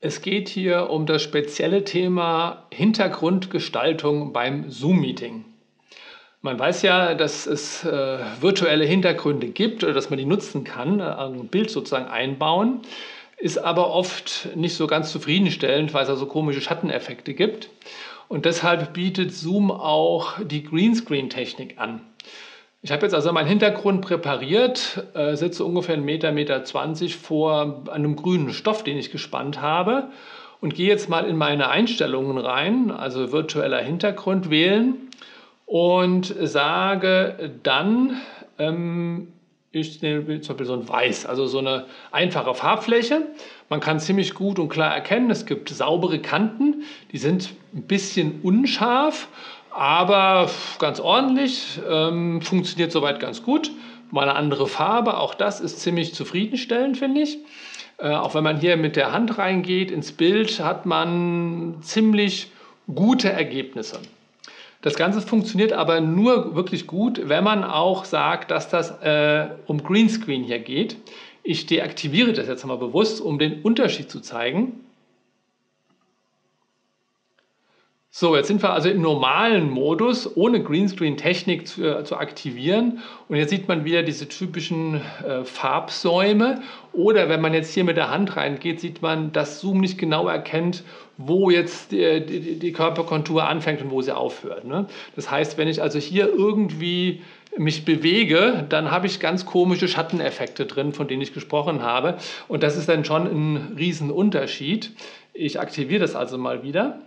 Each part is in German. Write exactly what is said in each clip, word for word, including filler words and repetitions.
Es geht hier um das spezielle Thema Hintergrundgestaltung beim Zoom-Meeting. Man weiß ja, dass es äh, virtuelle Hintergründe gibt oder dass man die nutzen kann, äh, ein Bild sozusagen einbauen, ist aber oft nicht so ganz zufriedenstellend, weil es da so komische Schatteneffekte gibt. Und deshalb bietet Zoom auch die Greenscreen-Technik an. Ich habe jetzt also meinen Hintergrund präpariert, äh, sitze ungefähr einen Meter, Meter zwanzig vor einem grünen Stoff, den ich gespannt habe, und gehe jetzt mal in meine Einstellungen rein, also virtueller Hintergrund wählen und sage dann, ähm, ich nehme zum Beispiel so ein Weiß, also so eine einfache Farbfläche. Man kann ziemlich gut und klar erkennen, es gibt saubere Kanten, die sind ein bisschen unscharf, aber ganz ordentlich, ähm, funktioniert soweit ganz gut. Mal eine andere Farbe, auch das ist ziemlich zufriedenstellend, finde ich. Äh, auch wenn man hier mit der Hand reingeht ins Bild, hat man ziemlich gute Ergebnisse. Das Ganze funktioniert aber nur wirklich gut, wenn man auch sagt, dass das äh, um Greenscreen hier geht. Ich deaktiviere das jetzt mal bewusst, um den Unterschied zu zeigen. So, jetzt sind wir also im normalen Modus, ohne Greenscreen-Technik zu, äh, zu aktivieren. Und jetzt sieht man wieder diese typischen äh, Farbsäume. Oder wenn man jetzt hier mit der Hand reingeht, sieht man, dass Zoom nicht genau erkennt, wo jetzt die, die, die Körperkontur anfängt und wo sie aufhört. Ne? Das heißt, wenn ich also hier irgendwie mich bewege, dann habe ich ganz komische Schatteneffekte drin, von denen ich gesprochen habe. Und das ist dann schon ein Riesenunterschied. Ich aktiviere das also mal wieder.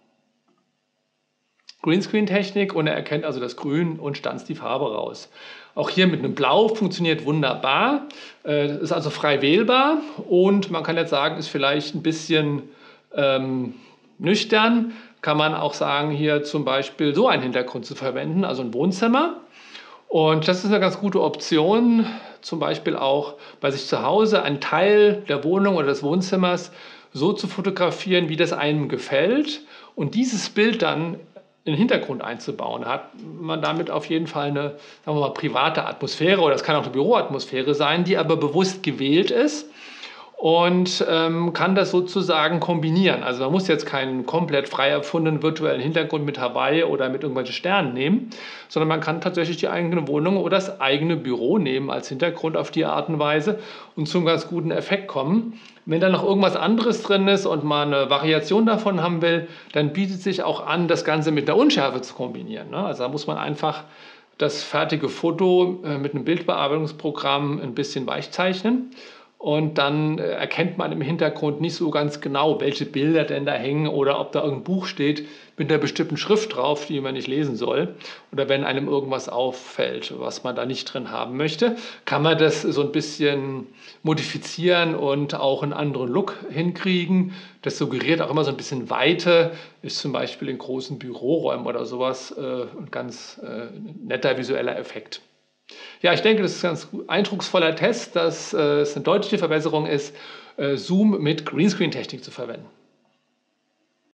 Greenscreen-Technik, und er erkennt also das Grün und stanzt die Farbe raus. Auch hier mit einem Blau funktioniert wunderbar, äh, ist also frei wählbar, und man kann jetzt sagen, ist vielleicht ein bisschen ähm, nüchtern, kann man auch sagen, hier zum Beispiel so einen Hintergrund zu verwenden, also ein Wohnzimmer. Und das ist eine ganz gute Option, zum Beispiel auch bei sich zu Hause einen Teil der Wohnung oder des Wohnzimmers so zu fotografieren, wie das einem gefällt, und dieses Bild dann in den Hintergrund einzubauen, hat man damit auf jeden Fall eine, sagen wir mal, private Atmosphäre, oder es kann auch eine Büroatmosphäre sein, die aber bewusst gewählt ist, und ähm, kann das sozusagen kombinieren. Also man muss jetzt keinen komplett frei erfundenen virtuellen Hintergrund mit Hawaii oder mit irgendwelchen Sternen nehmen, sondern man kann tatsächlich die eigene Wohnung oder das eigene Büro nehmen als Hintergrund auf die Art und Weise und zum ganz guten Effekt kommen. Wenn da noch irgendwas anderes drin ist und man eine Variation davon haben will, dann bietet sich auch an, das Ganze mit einer Unschärfe zu kombinieren. Ne? Also da muss man einfach das fertige Foto äh, mit einem Bildbearbeitungsprogramm ein bisschen weichzeichnen. Und dann erkennt man im Hintergrund nicht so ganz genau, welche Bilder denn da hängen oder ob da irgendein Buch steht mit einer bestimmten Schrift drauf, die man nicht lesen soll. Oder wenn einem irgendwas auffällt, was man da nicht drin haben möchte, kann man das so ein bisschen modifizieren und auch einen anderen Look hinkriegen. Das suggeriert auch immer so ein bisschen Weite, ist zum Beispiel in großen Büroräumen oder sowas ein ganz netter visueller Effekt. Ja, ich denke, das ist ein ganz eindrucksvoller Test, dass äh, es eine deutliche Verbesserung ist, äh, Zoom mit Greenscreen-Technik zu verwenden.